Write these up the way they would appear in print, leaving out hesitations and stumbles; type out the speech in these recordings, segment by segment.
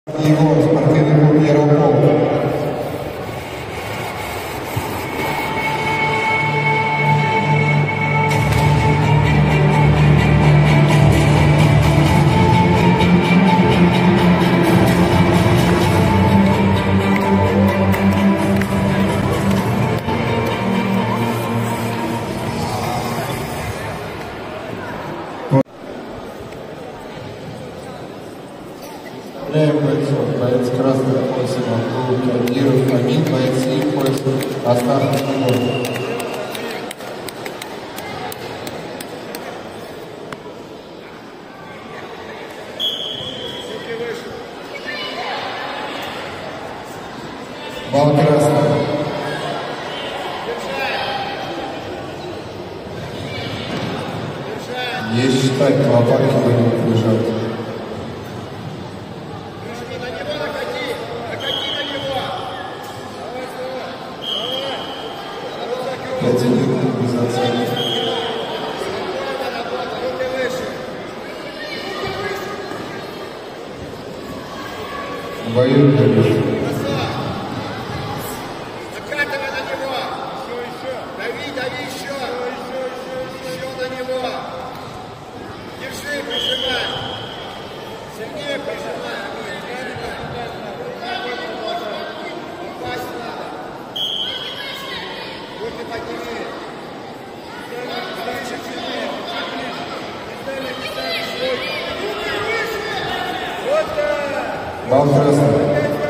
Его спортивный клуб Ярополк. Боец красного пояса Мангул Кадиров Хамид, боец синий пояс Астахов Тимур. Бал красный. Есть считать, лопатки будут лежать. Бою Давид. Накатывай на него. Дави еще. Еще на него. Держи, прижимай. Сильнее прижимай. Упасть надо. Руки подними. Вот так. Бал красный.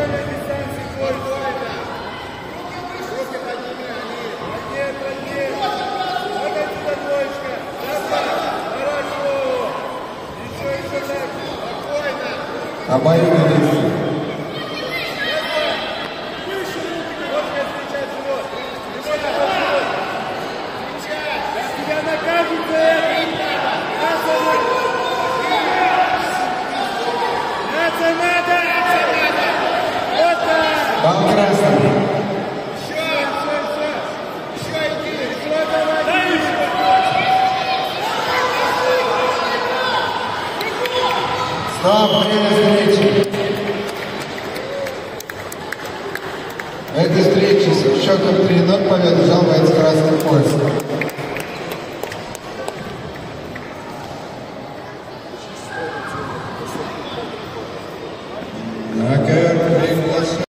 Обоюдно. Бал красный. Стоп, время встречи. В этой встрече с счетом 3-0 победу взял боец красного пояса.